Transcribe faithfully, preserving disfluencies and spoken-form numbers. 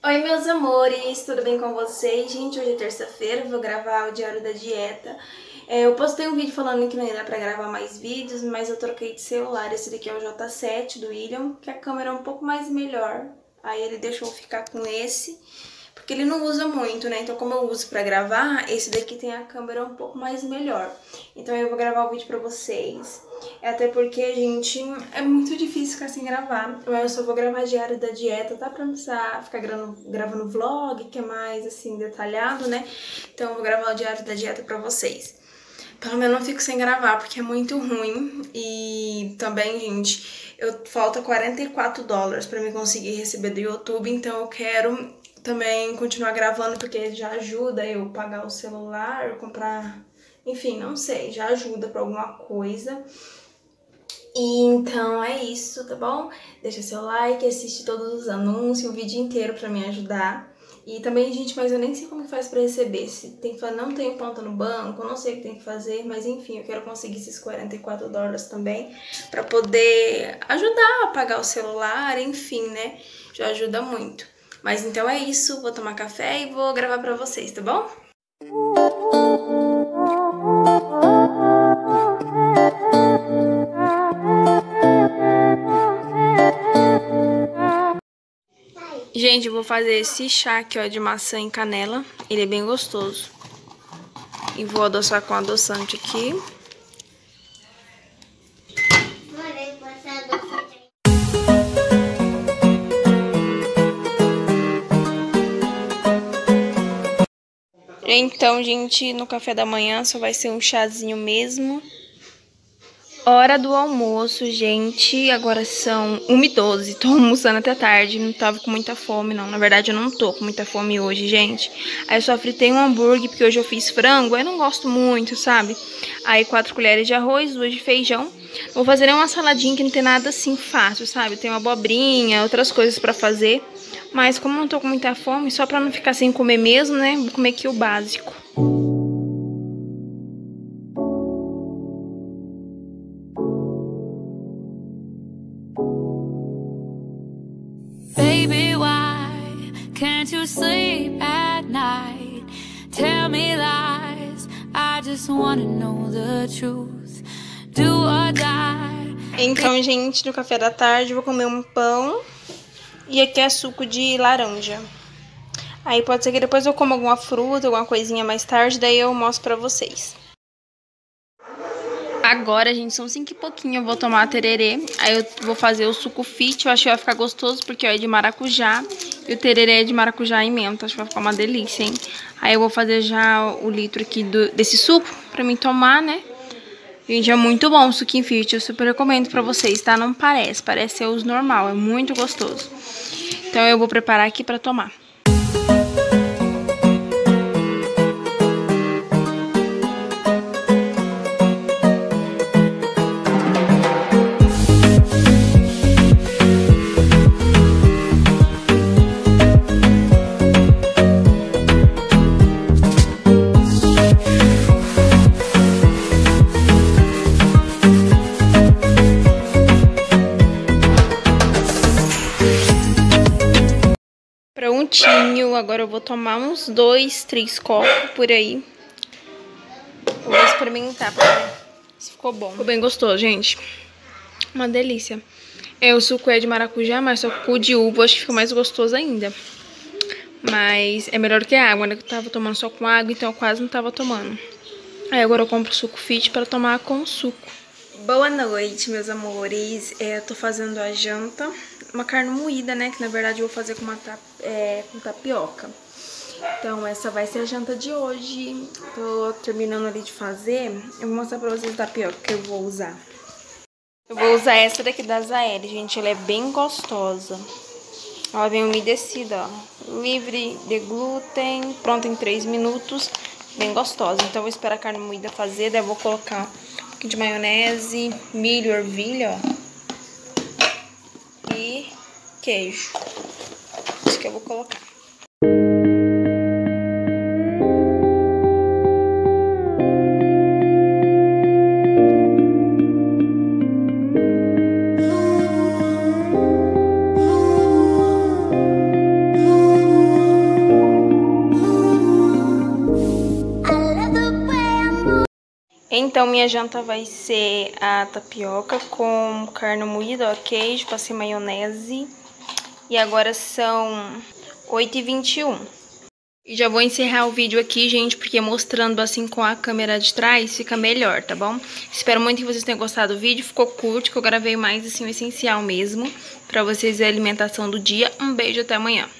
Oi, meus amores, tudo bem com vocês? Gente, hoje é terça-feira, vou gravar o diário da dieta. É, eu postei um vídeo falando que não ia dar pra gravar mais vídeos, mas eu troquei de celular. Esse daqui é o J sete do William, que a câmera é um pouco mais melhor. Aí ele deixou eu ficar com esse, porque ele não usa muito, né? Então como eu uso pra gravar, esse daqui tem a câmera um pouco mais melhor. Então eu vou gravar o vídeo pra vocês. Até porque, gente, é muito difícil ficar sem gravar. Eu só vou gravar diário da dieta, tá? Pra não precisar ficar gravando, gravando vlog, que é mais, assim, detalhado, né? Então eu vou gravar o diário da dieta pra vocês. Pelo menos eu não fico sem gravar, porque é muito ruim. E também, gente, eu falta quarenta e quatro dólares pra me conseguir receber do YouTube. Então eu quero também continuar gravando, porque já ajuda eu pagar o celular, comprar... Enfim, não sei, já ajuda pra alguma coisa. E então é isso, tá bom? Deixa seu like, assiste todos os anúncios, o vídeo inteiro pra me ajudar. E também, gente, mas eu nem sei como faz pra receber. Se tem que falar, não tenho conta no banco, eu não sei o que tem que fazer, mas enfim, eu quero conseguir esses quarenta e quatro dólares também pra poder ajudar a pagar o celular, enfim, né? Já ajuda muito. Mas então é isso, vou tomar café e vou gravar pra vocês, tá bom? Gente, eu vou fazer esse chá aqui, ó, de maçã e canela. Ele é bem gostoso. E vou adoçar com adoçante aqui. Então, gente, no café da manhã só vai ser um chazinho mesmo. Hora do almoço, gente. Agora são uma e doze. Tô almoçando até tarde. Não tava com muita fome, não. Na verdade, eu não tô com muita fome hoje, gente. Aí eu só fritei um hambúrguer, porque hoje eu fiz frango. Aí eu não gosto muito, sabe? Aí quatro colheres de arroz, duas de feijão. Vou fazer uma saladinha que não tem nada assim fácil, sabe? Tem uma abobrinha, outras coisas pra fazer. Mas como eu não tô com muita fome, só pra não ficar sem comer mesmo, né? Vou comer aqui o básico. Baby, why can't you sleep at night? Tell me lies, I just wanna know the truth. Do or die. Então, gente, no café da tarde eu vou comer um pão e aqui é suco de laranja. Aí pode ser que depois eu coma alguma fruta, alguma coisinha mais tarde, daí eu mostro pra vocês. Agora, gente, são cinco e pouquinho, eu vou tomar tererê. Aí eu vou fazer o suco fit, eu acho que vai ficar gostoso, porque ó, é de maracujá. E o tererê é de maracujá e menta, acho que vai ficar uma delícia, hein? Aí eu vou fazer já o litro aqui do, desse suco pra mim tomar, né? Gente, é muito bom o suquinho fit, eu super recomendo pra vocês, tá? Não parece, parece ser os normal, é muito gostoso. Então eu vou preparar aqui pra tomar. Prontinho, agora eu vou tomar uns dois, três copos por aí. Vou experimentar pra ver se ficou bom. Ficou bem gostoso, gente. Uma delícia. É, o suco é de maracujá, mas só com o de uva acho que fica mais gostoso ainda. Mas é melhor que a água, né? Que eu tava tomando só com água, então eu quase não tava tomando. Aí agora eu compro o suco fit pra tomar com suco. Boa noite, meus amores. É, eu tô fazendo a janta. Uma carne moída, né? Que na verdade eu vou fazer com, uma tap é, com tapioca. Então essa vai ser a janta de hoje. Tô terminando ali de fazer. Eu vou mostrar pra vocês a tapioca que eu vou usar. Eu vou usar essa daqui da Azaeli, gente. Ela é bem gostosa. Ela vem umedecida, ó. Livre de glúten. Pronta em três minutos. Bem gostosa. Então eu vou esperar a carne moída fazer. Daí eu vou colocar um pouquinho de maionese, milho, ervilha, ó. E queijo. Isso que eu vou colocar. Então, minha janta vai ser a tapioca com carne moída, ó, queijo, passei maionese. E agora são oito e vinte e um. E já vou encerrar o vídeo aqui, gente, porque mostrando assim com a câmera de trás fica melhor, tá bom? Espero muito que vocês tenham gostado do vídeo. Ficou curto, que eu gravei mais assim o essencial mesmo, pra vocês verem a alimentação do dia. Um beijo, até amanhã.